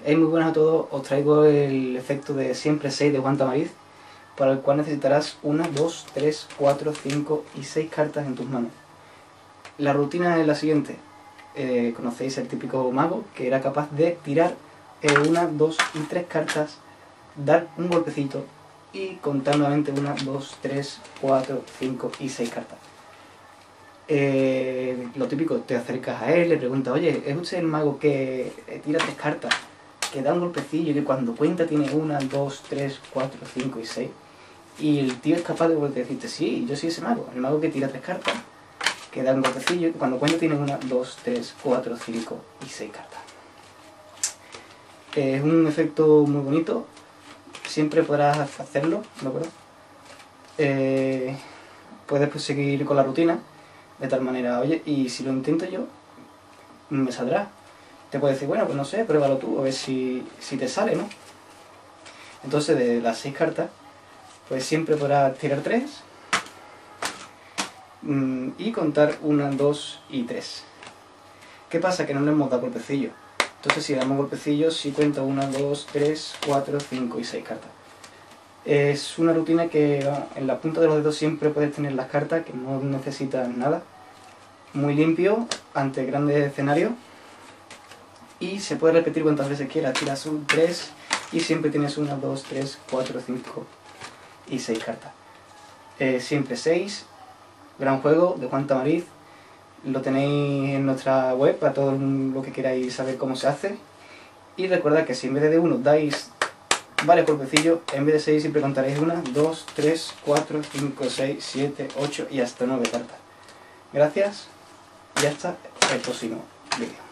Muy buenas a todos, os traigo el efecto de siempre 6 de Juan Tamariz, para el cual necesitarás 1, 2, 3, 4, 5 y 6 cartas en tus manos. La rutina es la siguiente. Conocéis el típico mago que era capaz de tirar 1, 2 y 3 cartas, dar un golpecito y contar nuevamente 1, 2, 3, 4, 5 y 6 cartas. Lo típico, te acercas a él, le preguntas, oye, ¿es usted el mago que tira 3 cartas, que da un golpecillo y que cuando cuenta tiene 1, 2, 3, 4, 5 y 6? Y el tío es capaz de decirte, sí, yo soy ese mago, el mago que tira 3 cartas, que da un golpecillo y que cuando cuenta tiene 1, 2, 3, 4, 5 y 6 cartas. Es un efecto muy bonito, siempre podrás hacerlo, ¿de acuerdo? Puedes pues seguir con la rutina, de tal manera, oye, y si lo intento yo, me saldrá. Te puedes decir, bueno, pues no sé, pruébalo tú, a ver si te sale, ¿no? Entonces, de las 6 cartas, pues siempre podrás tirar 3 y contar 1, 2 y 3. ¿Qué pasa? Que no le hemos dado golpecillo. Entonces, si damos golpecillos, sí cuenta 1, 2, 3, 4, 5 y 6 cartas. Es una rutina que en la punta de los dedos siempre puedes tener las cartas, que no necesitas nada. Muy limpio, ante grandes escenarios. Y se puede repetir cuantas veces quieras. Tiras un 3 y siempre tienes 1, 2, 3, 4, 5 y 6 cartas. Siempre 6. Gran juego de Juan Tamariz. Lo tenéis en nuestra web para todo lo que queráis saber cómo se hace. Y recordad que si en vez de 1 dais varios golpecillos, en vez de 6 siempre contaréis 1, 2, 3, 4, 5, 6, 7, 8 y hasta 9 cartas. Gracias y hasta el próximo vídeo.